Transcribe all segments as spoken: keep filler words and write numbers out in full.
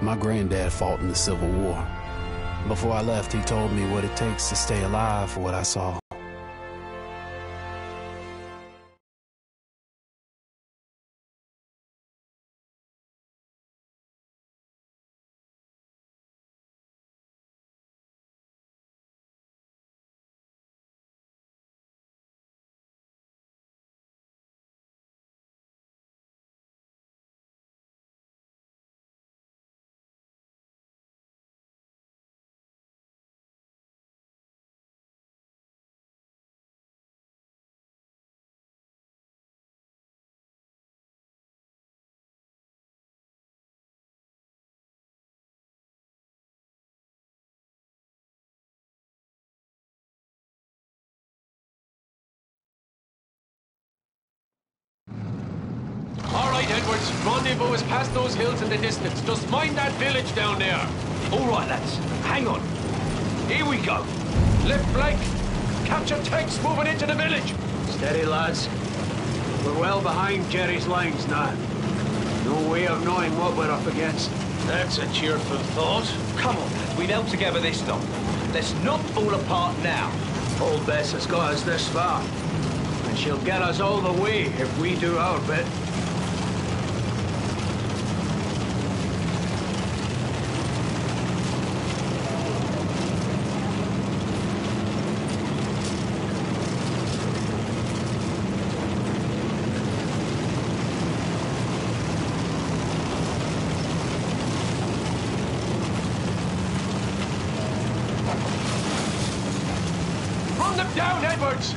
My granddad fought in the Civil War. Before I left, he told me what it takes to stay alive for what I saw. All right, Edwards. Rendezvous is past those hills in the distance. Just mind that village down there. All right, lads. Hang on. Here we go. Left flank. Capture tanks moving into the village. Steady, lads. We're well behind Jerry's lines now. No way of knowing what we're up against. That's a cheerful thought. Come on, lads. We've held together this long. Let's not fall apart now. Old Bess has got us this far. And she'll get us all the way if we do our bit. Run them down, Edwards!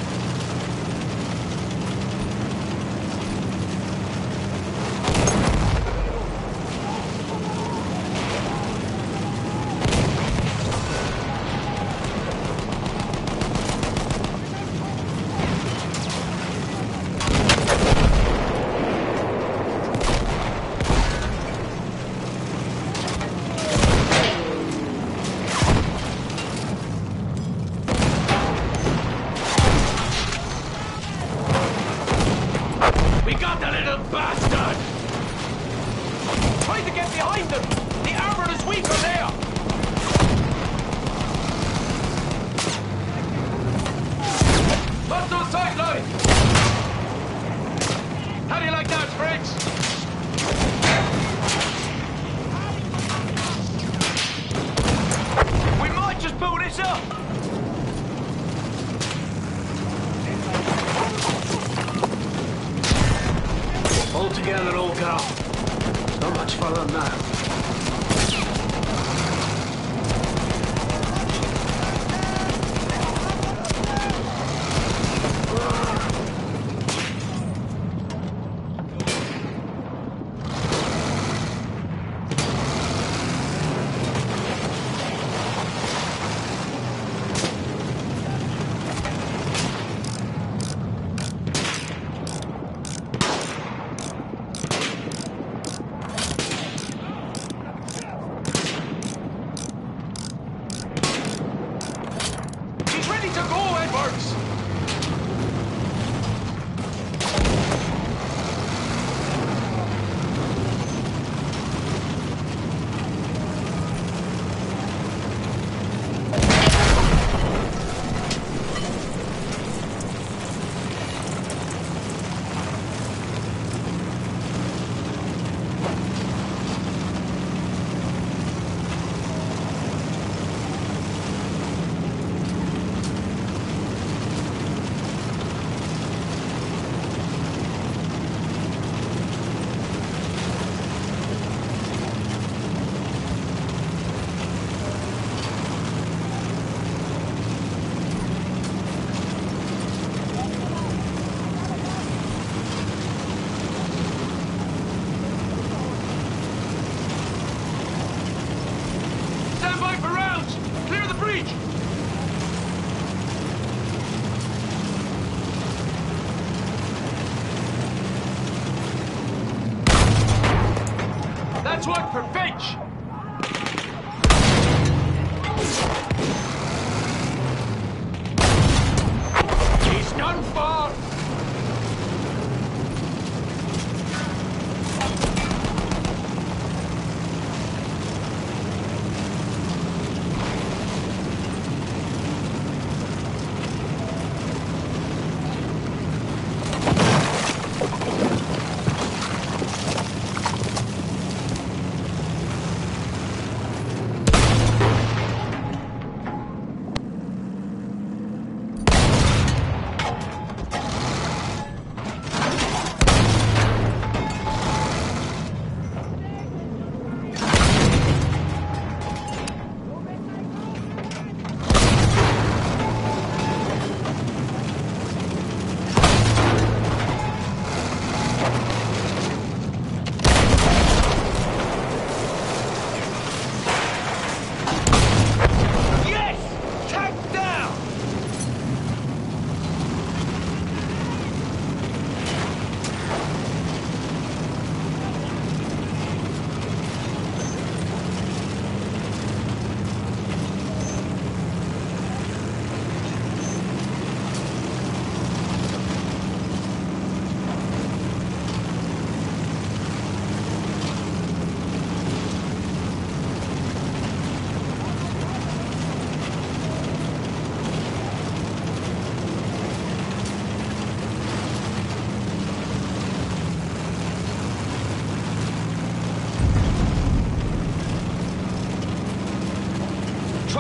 We got the little bastard! Try to get behind them! The armor is weaker there! Up those sidelines! How do you like that, Fritz? We might just pull this up. All together, old girl. Not much further now. He's ready to go, Edwards! Stand by for rounds! Clear the breach! That's one for Finch! He's done for!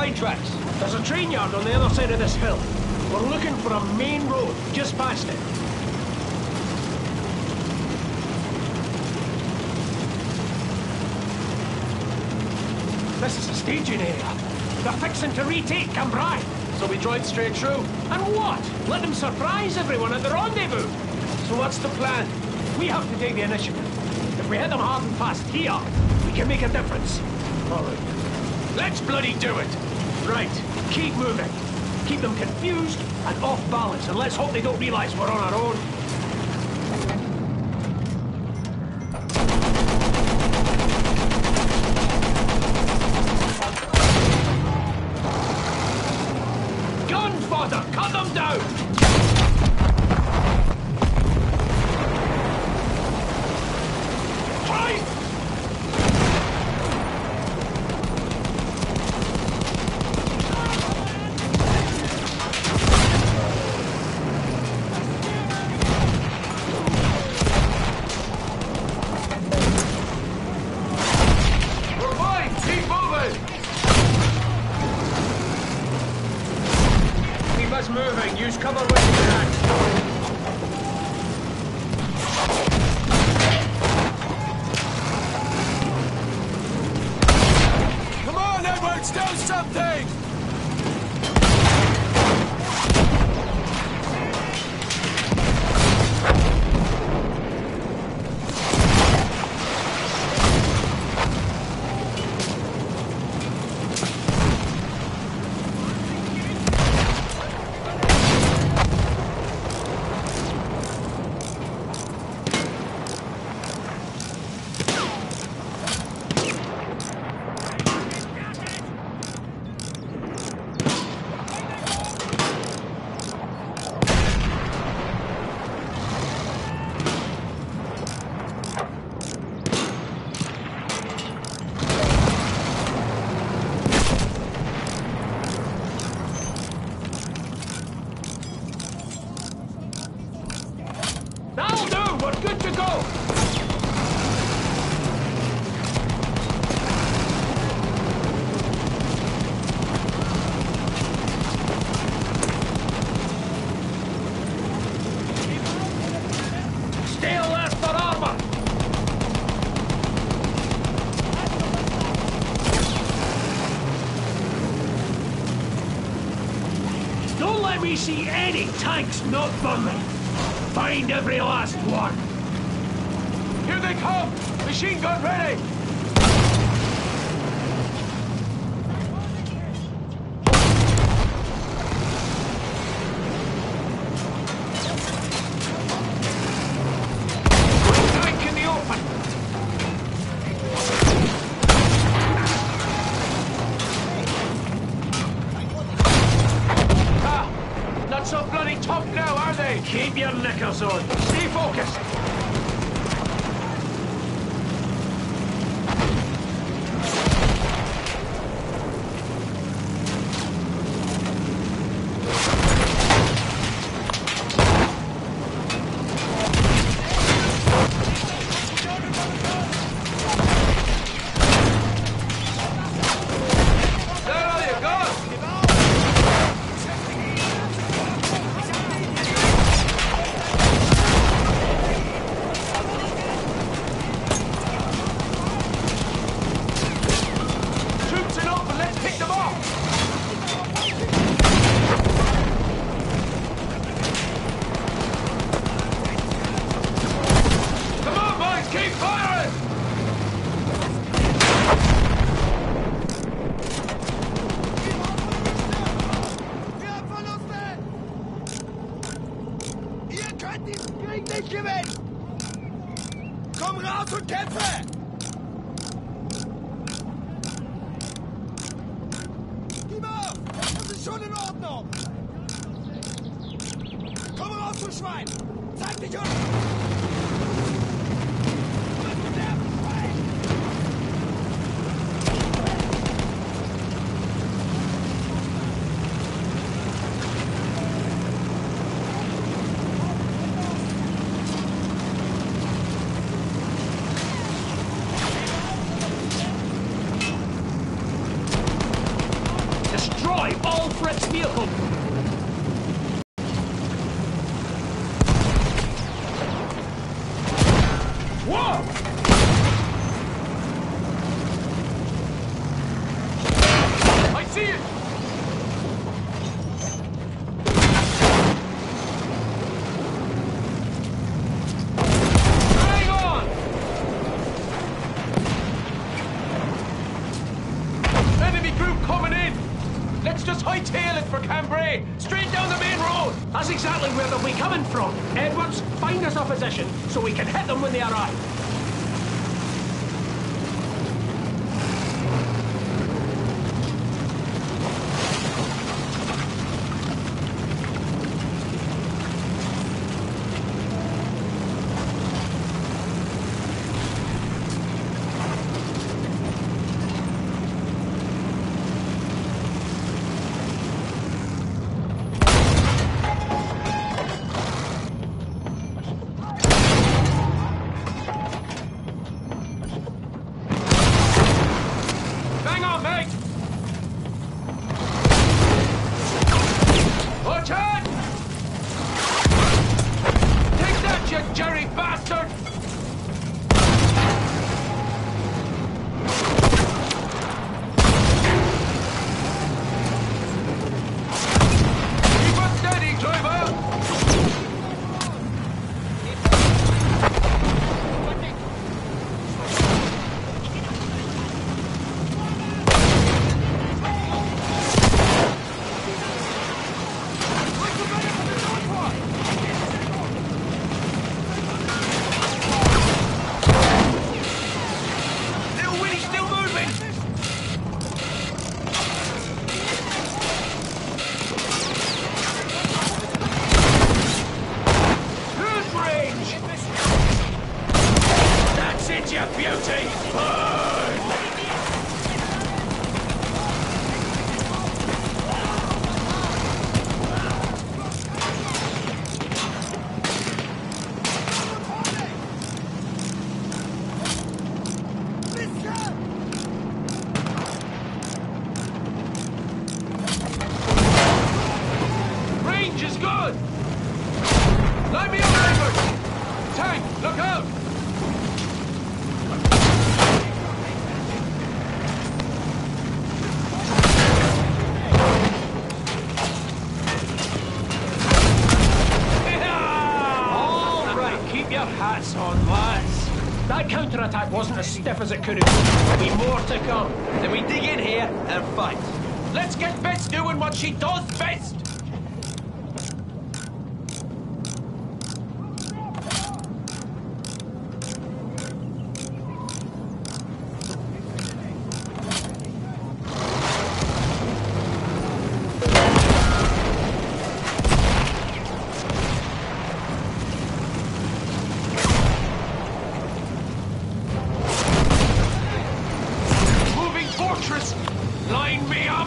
train tracks. There's a train yard on the other side of this hill. We're looking for a main road just past it. This is a staging area. They're fixing to retake Cambrai. So we drive straight through. And what? Let them surprise everyone at the rendezvous. So what's the plan? We have to take the initiative. If we hit them hard and fast here, we can make a difference. All right. Let's bloody do it! Right. Keep moving. Keep them confused and off balance, and let's hope they don't realize we're on our own. Gun fodder! Cut them down! Right! We're fine! Keep moving! Keep us moving. Use cover when you can. Come on, Edwards, do something! That'll do! We're good to go! Stay alert for armor! Don't let me see any tanks not burning! Find every last one! Here they come! Machine gun ready! Tank in the open! Ah! Not so bloody tough now, are they? Keep your knickers on. Stay focused. There you go! Troops in open, let's pick them off! Come on, boys, keep firing! Wir haben Verluste! Ihr könnt diesen Krieg nicht gewinnen! Komm raus und kämpfe! Timo, das ist schon in Ordnung! Komm raus, du Schwein! Zeig dich uns! all Frick's vehicle. Whoa! I see it! Hang on! Enemy group coming in! Let's just hightail it for Cambrai! Straight down the main road! That's exactly where they'll be coming from. Edwards, find us a position so we can hit them when they arrive. Hang on, mate! Watch out! Take that, you Jerry bastard! Keep us steady, driver! Little Willy's still moving! Good range! That's it, you beauty! Burn! Range is good! Line me up, Edward! Tank, look out! All right, keep your hats on, lads. That counterattack wasn't as stiff as it could have been. There'll be more to come. Then we dig in here and fight. Let's get Bess doing what she does best! Moving fortress! Line me up!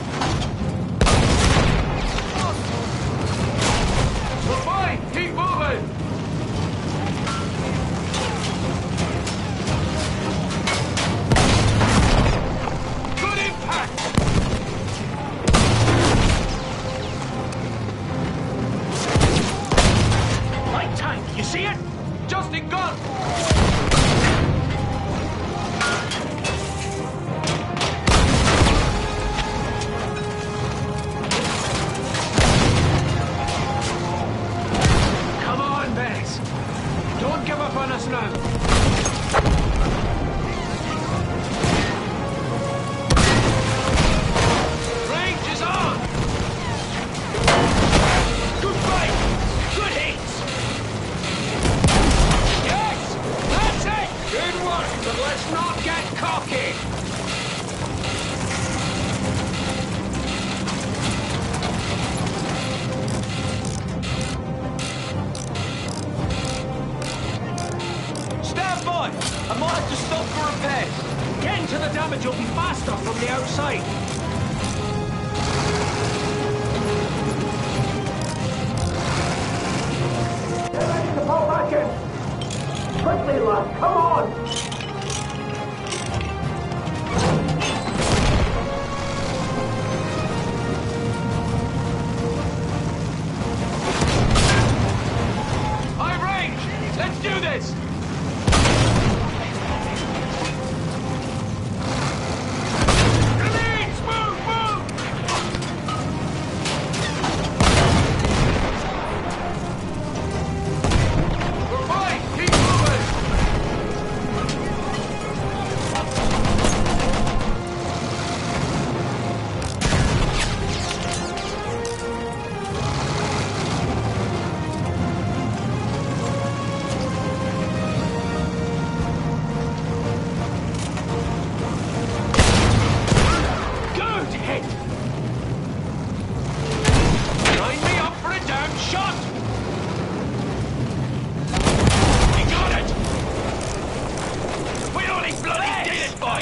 We're fine! Keep moving! Good impact! Light tank, you see it? Just in gun! Come on, Bess. Don't give up on us now. Range is on! Good fight. Good hits. Yes! That's it! Good work, but let's not get cocky. Stand by! I might have to stop for repairs. Getting to the damage will be faster from the outside. Get ready to fall back in. Quickly, lad, come on.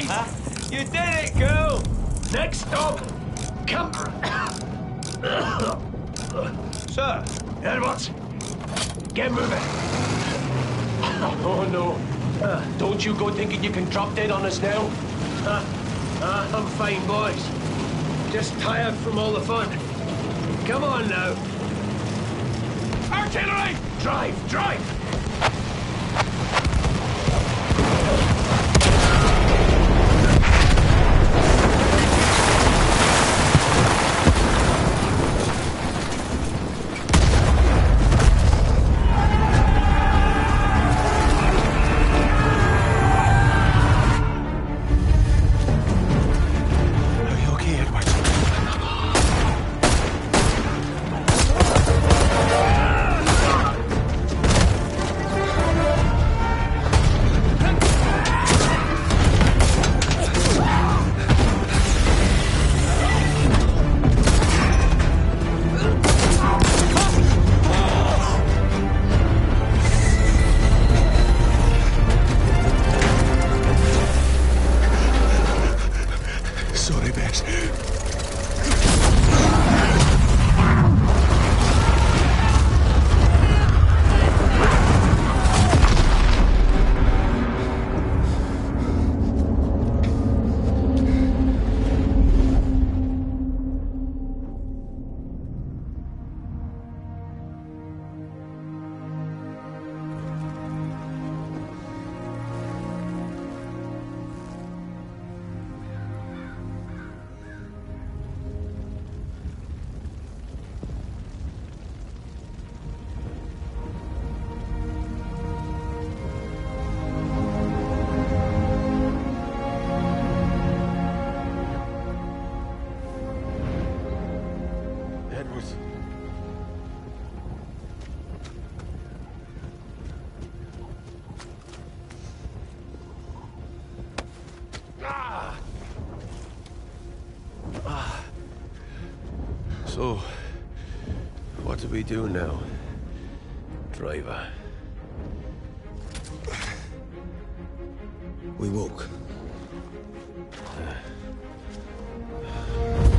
Right! You did it, girl! Next stop, Camp... Sir, Edwards, get moving. Oh, no. Uh, don't you go thinking you can drop dead on us now. Uh, uh, I'm fine, boys. Just tired from all the fun. Come on now. Artillery! Drive, drive! Edwards. Ah! Ah. So, what do we do now, driver? We walk. Uh.